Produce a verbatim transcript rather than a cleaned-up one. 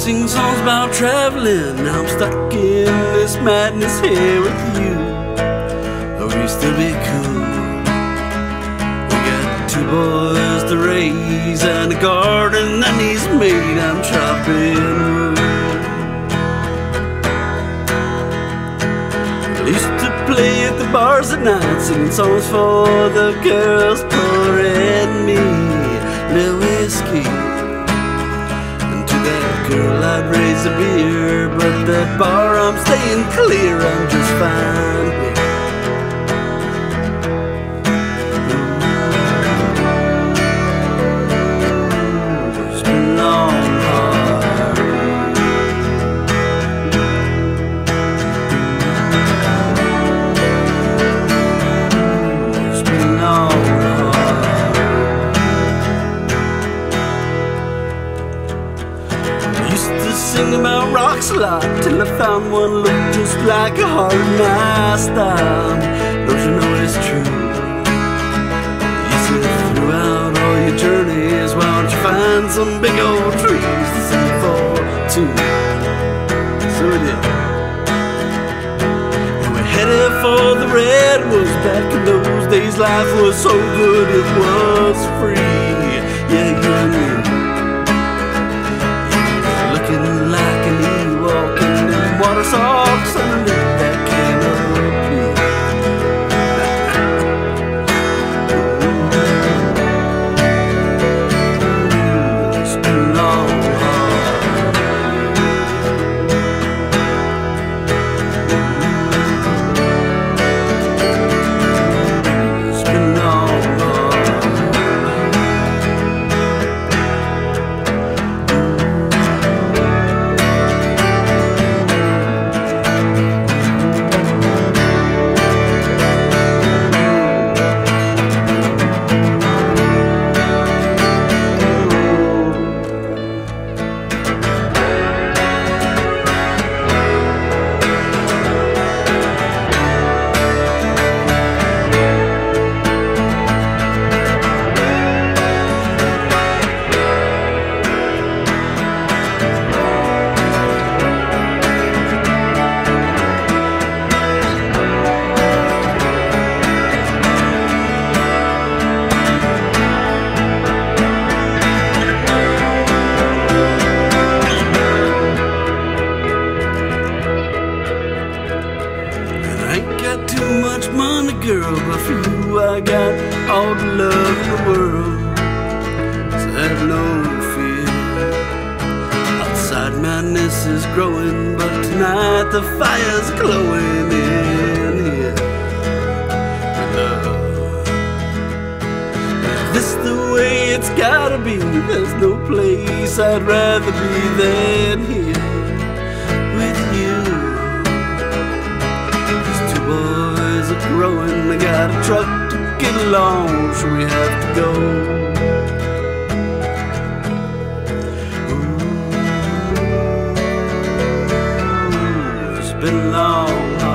sing songs about traveling. Now I'm stuck in this madness here with you. Oh, we used to be cool. We got two boys to raise and a garden that needs made. I'm chopping wood. I used to play at the bars at night, singing songs for the girls, pouring me little whiskey. And to that girl I'd raise a beer, but that bar I'm staying clear, I'm just fine here. It's been long, hard. It's been long, hard. I used to sing about rocks a lot till I found one looked just like a heart in my style. Don't you know it's true? You said throughout all your journeys, why don't you find some big old trees to sing for too? So we did. And we headed for the redwoods. Back in those days life was so good it was free. Yeah, you and me. Looking like an eel walking in water socks underneath that canopy. It's been long, hard. It's been long, hard. I ain't got too much money, girl, but for you I got all the love in the world. So have no fear. Outside madness is growing, but tonight the fire's glowing in here with love. If this the way it's gotta be, there's no place I'd rather be than here with you. Boys are growing, I got a truck to get along, so we have to go. Ooh, it's been long.